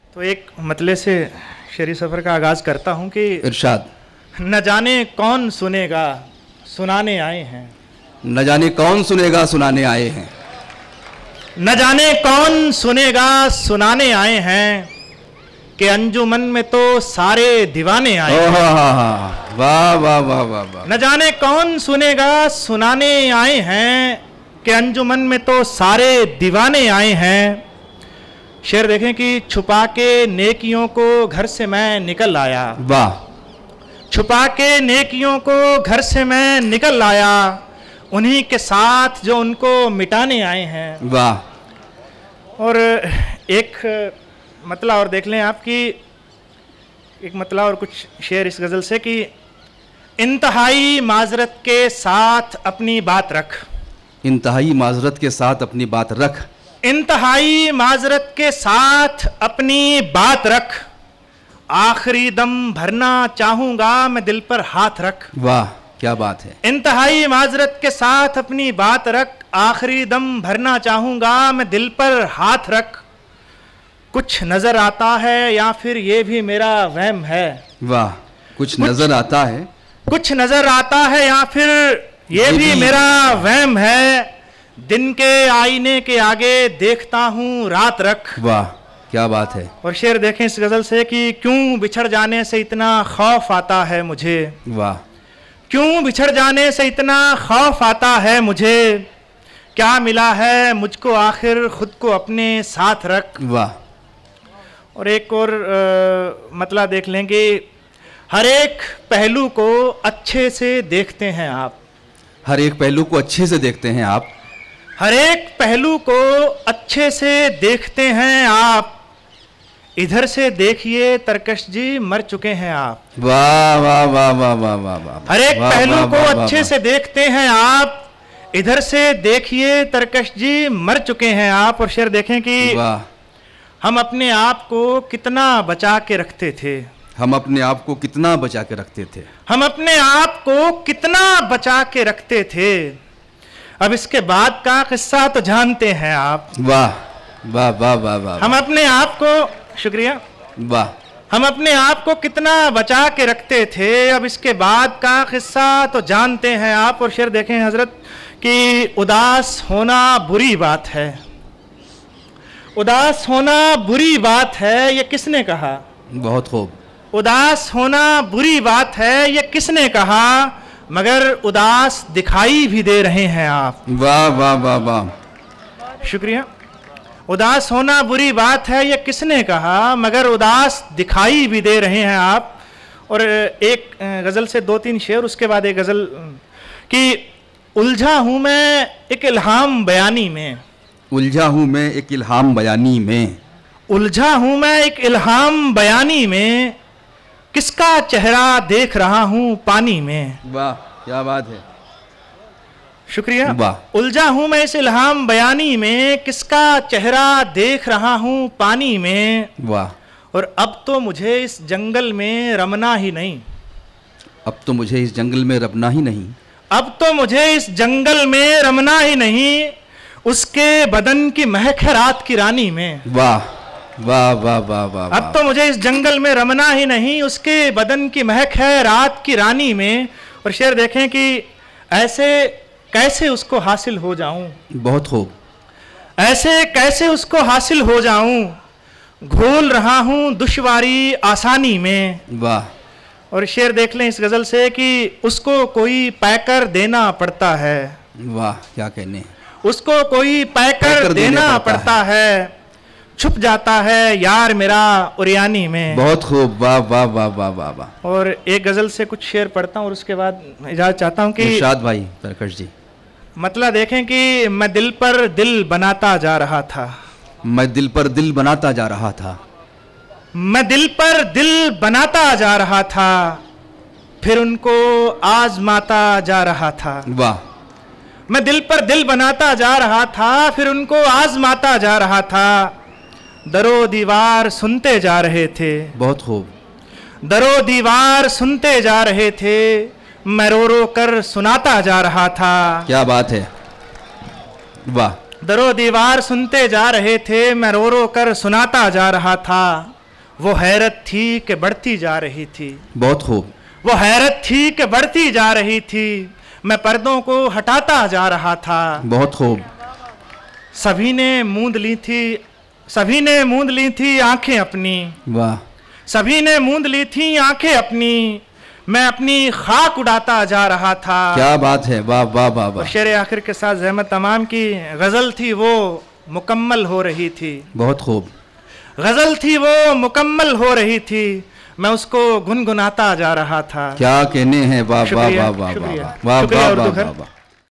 तो एक मतले से शेरी सफ़र का आगाज़ करता हूँ कि इरशाद। न जाने कौन सुनेगा सुनाने आए हैं, न जाने कौन सुनेगा सुनाने आए हैं, न जाने कौन सुनेगा सुनाने आए हैं, कि अंजुमन में तो सारे दीवाने आए हैं। वाह वाह वाह वाह वाह। न जाने कौन सुनेगा सुनाने आए हैं, कि अंजुमन में तो सारे दीवाने आए हैं। शेर देखें कि छुपा के नेकियों को घर से मैं निकल आया। वाह। छुपा के नेकियों को घर से मैं निकल आया, उन्हीं के साथ जो उनको मिटाने आए हैं। वाह। और एक मतला और देख लें आप कि एक मतला और कुछ शेर इस गज़ल से कि इंतहाई माजरत के साथ अपनी बात रख। इंतहाई माजरत के साथ अपनी बात रख। इंतहाई माजरत के साथ अपनी बात रख, आखिरी दम भरना चाहूंगा मैं दिल पर हाथ रख। वाह क्या बात है। इंतहाई माजरत के साथ अपनी बात रख, आखिरी दम भरना चाहूंगा मैं दिल पर हाथ रख। कुछ नजर आता है या फिर ये भी मेरा वहम है। वाह। कुछ नजर आता है, कुछ नजर आता है या फिर ये भी मेरा वहम है। दिन के आईने के आगे देखता हूँ रात रख। वाह क्या बात है। और शेर देखें इस गज़ल से कि क्यों बिछड़ जाने से इतना खौफ आता है मुझे। वाह। क्यों बिछड़ जाने से इतना खौफ आता है मुझे, क्या मिला है मुझको आखिर खुद को अपने साथ रख। वाह। और एक और मतला देख लेंगे, हर एक पहलू को अच्छे से देखते हैं आप। हर एक पहलू को अच्छे से देखते हैं आप। हर एक पहलू को अच्छे से देखते हैं आप, इधर से देखिए तरकश जी मर चुके हैं आप। वाह वाह वाह वाह वाह वाह वाह। हर एक पहलू को अच्छे से देखते हैं आप, इधर से देखिए तरकश जी मर चुके हैं आप। और शेर देखें कि वाह। हम अपने आप को कितना बचा के रखते थे। हम अपने आप को कितना बचा के रखते थे। हम अपने आप को कितना बचा के रखते थे, अब इसके बाद का किस्सा तो जानते हैं आप। वाह वाह वाह वाह वाह। हम अपने आप को, शुक्रिया, वाह, हम अपने आप को कितना बचा के रखते थे, अब इसके बाद का किस्सा तो जानते हैं आप। और शेर देखें हजरत कि उदास होना बुरी बात है। उदास होना बुरी बात है, ये किसने कहा। बहुत खूब। उदास होना बुरी बात है, ये किसने कहा, मगर उदास दिखाई भी दे रहे हैं आप। वाह वाह वाह वाह। शुक्रिया। उदास होना बुरी बात है, ये किसने कहा, मगर उदास दिखाई भी दे रहे हैं आप। और एक गज़ल से दो तीन शेर, उसके बाद एक गज़ल कि उलझा हूँ मैं एक इल्हाम बयानी में। उलझा हूँ मैं एक इल्हाम बयानी में। उलझा हूँ मैं एक इल्हाम बयानी में, किसका चेहरा देख रहा हूँ पानी में। वाह क्या बात है। शुक्रिया। वाह। उलझा हूँ मैं इस इल्हाम बयानी में, किसका चेहरा देख रहा हूँ पानी में। वाह। और अब तो मुझे इस जंगल में रमना ही नहीं। अब तो मुझे इस जंगल में रमना ही नहीं। अब तो मुझे इस जंगल में रमना ही नहीं, उसके बदन की महक है रात की रानी में। वाह वाह वाह वाह वाह। अब तो मुझे इस जंगल में रमना ही नहीं, उसके बदन की महक है रात की रानी में। और शेर देखें कि ऐसे कैसे उसको हासिल हो जाऊं। बहुत खूब। ऐसे कैसे उसको हासिल हो जाऊं, घोल रहा हूं दुश्वारी आसानी में। वाह। और शेर देख लें इस गज़ल से कि उसको कोई पैकर देना पड़ता है। वाह क्या कहने। उसको कोई पैकर देना पड़ता है, छुप जाता है यार मेरा उरियानी में। बहुत खूब। वाह वाह वाह वाह वाह वाह। और एक गज़ल से कुछ शेर पढ़ता हूँ और उसके बाद इजाज़त चाहता हूँ कि इरशाद भाई तरकश जी। मतलब देखें कि मैं दिल पर दिल बनाता जा रहा था। मैं दिल पर दिल बनाता जा रहा था। मैं दिल पर दिल बनाता जा रहा था, फिर उनको आजमाता जा रहा था। वाह। मैं दिल पर दिल बनाता जा रहा था, फिर उनको आजमाता जा रहा था। दरो दीवार सुनते जा रहे थे। बहुत खूब। दरो दीवार सुनते जा रहे थे, मैं रो रो कर सुनाता जा रहा था। क्या बात है। वाह। दरो दीवार सुनते जा रहे थे, मैं रो रो कर सुनाता जा रहा था। वो हैरत थी कि बढ़ती जा रही थी। बहुत खूब। वो हैरत थी कि बढ़ती जा रही थी, मैं पर्दों को हटाता जा रहा था। बहुत खूब। सभी ने मूंद ली थी, सभी ने मूंद ली थी आंखें अपनी। वाह। सभी ने मूंद ली थी आंखें अपनी, मैं अपनी खाक उड़ाता जा रहा था। क्या बात है, वाह वाह वाह वाह। शेर आखिर के साथ ज़हमत तमाम की गज़ल थी वो मुकम्मल हो रही थी। बहुत खूब। गज़ल थी वो मुकम्मल हो रही थी, मैं उसको गुनगुनाता जा रहा था। क्या कहने हैं, वाह वाह वाह वाह वाह वाह वाह वाह वाह।